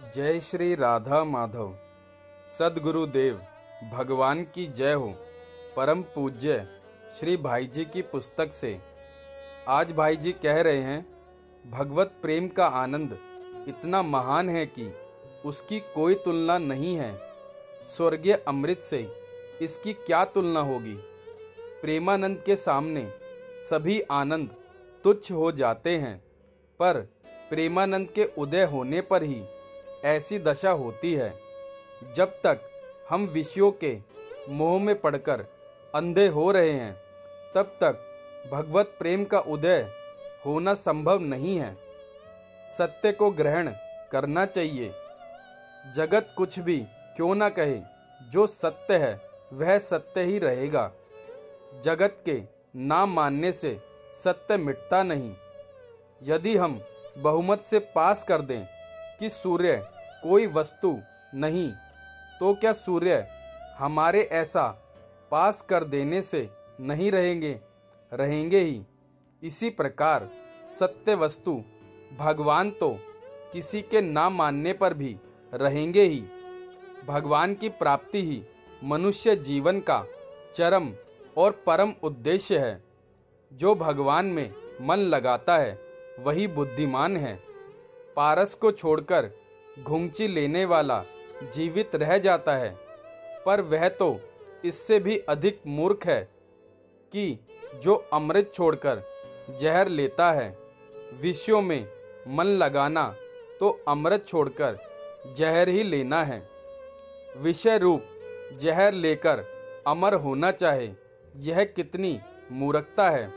जय श्री राधा माधव। सद्गुरुदेव भगवान की जय हो। परम पूज्य श्री भाई जी की पुस्तक से आज भाई जी कह रहे हैं, भगवत प्रेम का आनंद इतना महान है कि उसकी कोई तुलना नहीं है। स्वर्गीय अमृत से इसकी क्या तुलना होगी। प्रेमानंद के सामने सभी आनंद तुच्छ हो जाते हैं, पर प्रेमानंद के उदय होने पर ही ऐसी दशा होती है। जब तक हम विषयों के मोह में पड़कर अंधे हो रहे हैं, तब तक भगवत प्रेम का उदय होना संभव नहीं है। सत्य को ग्रहण करना चाहिए। जगत कुछ भी क्यों ना कहे, जो सत्य है वह सत्य ही रहेगा। जगत के ना मानने से सत्य मिटता नहीं। यदि हम बहुमत से पास कर दें कि सूर्य कोई वस्तु नहीं, तो क्या सूर्य हमारे ऐसा पास कर देने से नहीं रहेंगे? रहेंगे ही। इसी प्रकार सत्य वस्तु भगवान तो किसी के ना मानने पर भी रहेंगे ही। भगवान की प्राप्ति ही मनुष्य जीवन का चरम और परम उद्देश्य है। जो भगवान में मन लगाता है वही बुद्धिमान है। पारस को छोड़कर घुंघची लेने वाला जीवित रह जाता है, पर वह तो इससे भी अधिक मूर्ख है कि जो अमृत छोड़कर जहर लेता है। विषयों में मन लगाना तो अमृत छोड़कर जहर ही लेना है। विषय रूप जहर लेकर अमर होना चाहे, यह कितनी मूर्खता है।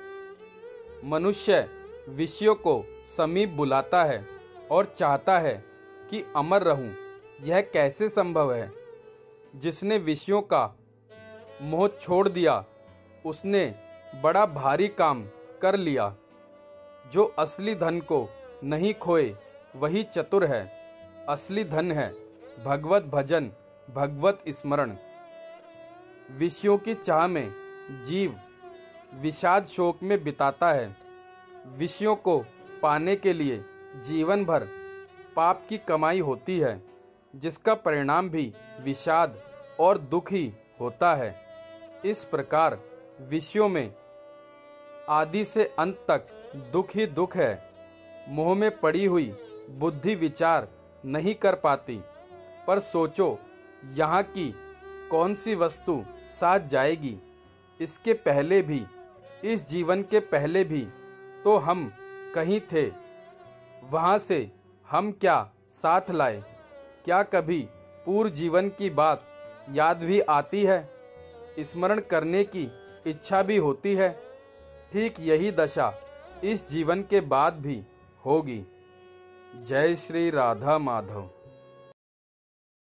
मनुष्य विषयों को समीप बुलाता है और चाहता है कि अमर रहूं। यह कैसे संभव है? जिसने विषयों का मोह छोड़ दिया, उसने बड़ा भारी काम कर लिया। जो असली धन को नहीं खोए वही चतुर है। असली धन है भगवत भजन, भगवत स्मरण। विषयों की चाह में जीव विषाद शोक में बिताता है। विषयों को पाने के लिए जीवन भर पाप की कमाई होती है, जिसका परिणाम भी विषाद और दुख ही होता है। इस प्रकार विषयों में आदि से अंत तक दुख ही दुख है। मोह में पड़ी हुई बुद्धि विचार नहीं कर पाती। पर सोचो, यहाँ की कौन सी वस्तु साथ जाएगी? इसके पहले भी, इस जीवन के पहले भी तो हम कहीं थे। वहां से हम क्या साथ लाए? क्या कभी पूर्व जीवन की बात याद भी आती है? स्मरण करने की इच्छा भी होती है? ठीक यही दशा इस जीवन के बाद भी होगी। जय श्री राधा माधव।